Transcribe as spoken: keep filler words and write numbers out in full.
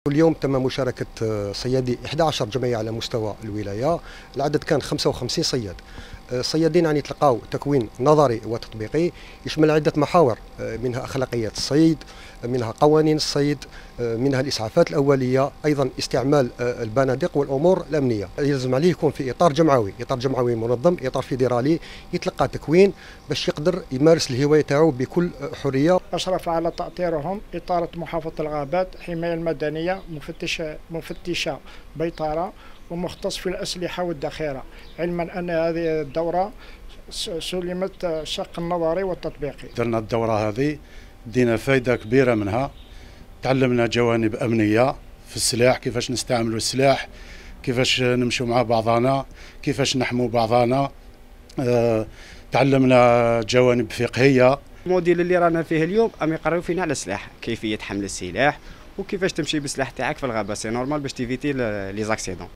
اليوم تم مشاركة صيادي إحدى عشرة جمعية على مستوى الولاية. العدد كان خمسة وخمسين صياد. الصيادين يعني تلقاو تكوين نظري وتطبيقي يشمل عدة محاور، منها أخلاقيات الصيد، منها قوانين الصيد، منها الإسعافات الأولية، أيضا استعمال البنادق والأمور الأمنية. يلزم عليه يكون في إطار جمعوي، إطار جمعوي منظم، إطار فيدرالي يتلقى تكوين باش يقدر يمارس الهواية تاعو بكل حرية. أشرف على تأطيرهم إطارة محافظة الغابات، حماية المدنية، مفتشة مفتشة بيطرة ومختص في الأسلحة والذخيرة، علما أن هذه الدورة سلمت الشق النظري والتطبيقي. درنا الدورة هذه دينا فايدة كبيرة منها، تعلمنا جوانب أمنية في السلاح، كيفاش نستعملوا السلاح، كيفاش نمشوا مع بعضنا، كيفاش نحموا بعضنا. أه تعلمنا جوانب فقهية. الموديل اللي رانا فيه اليوم أم يقرروا فينا على السلاح، كيفية حمل السلاح وكيفاش تمشي بالسلاح تاعك في الغابة، سي نورمال باش تيفيتي لي زاكسيدون.